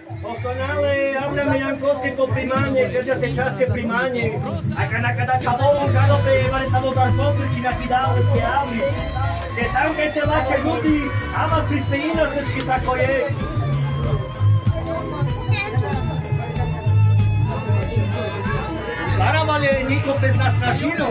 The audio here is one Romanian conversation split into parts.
Doskonale, Abraham Jankovský po Primane, keďže ste české Primane. A kada čavovu žalobe, ale sa vo vás poprčí na kydávne pjavy. Te sam keď se lače ľudí, a vás prispejino všetky tako je. Šaravale niko bez nás strašino.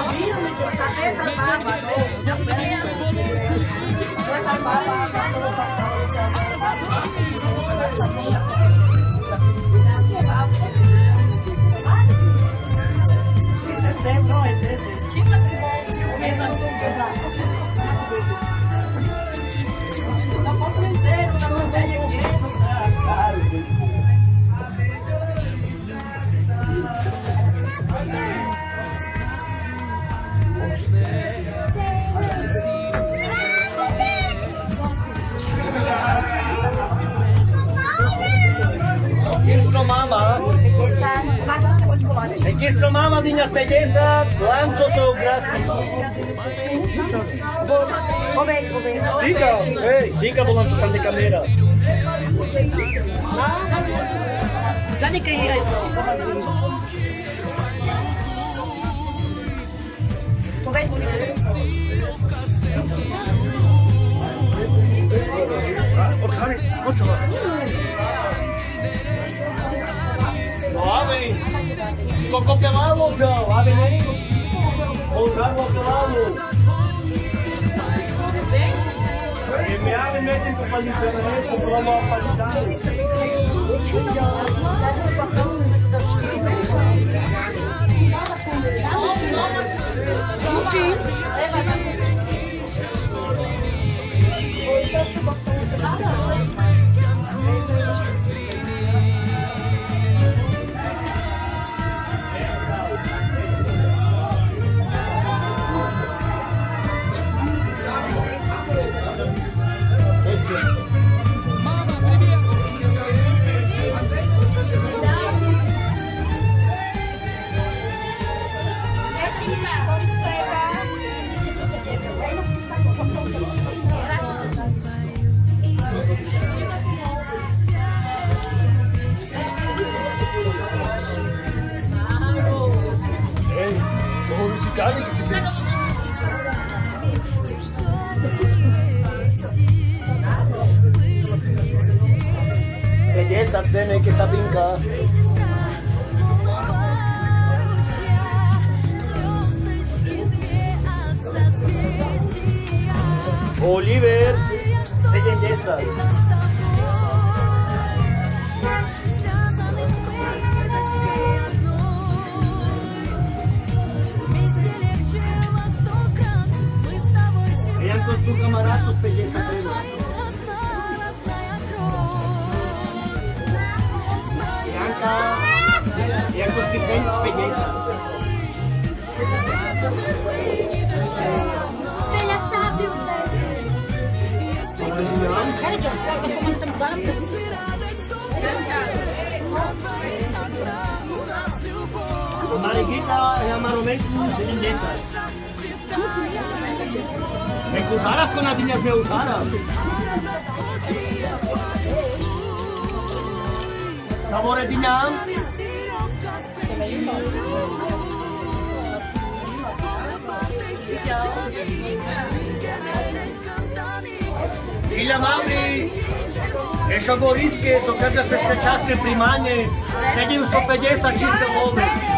Registro mama di nas 50, quanto sono gratis. Siga, siga volando para a câmera. Jadi kira Coco pelado, João, abre aí. Usar o pelado. E me abre mesmo com palitamento, com uma palitada. Beleza, tem que saber brincar. Oliver, beleza. Vean con tus camaradas, belleza. E a constituinte beleza. Bella sábio. A Mariquita é a maromete lindezas. Me usaras con las niñas me usaras. Saboretinha. Ile mamy jeszcze goriskie, co każde bezpieczne Primanie, 750 czyste wody.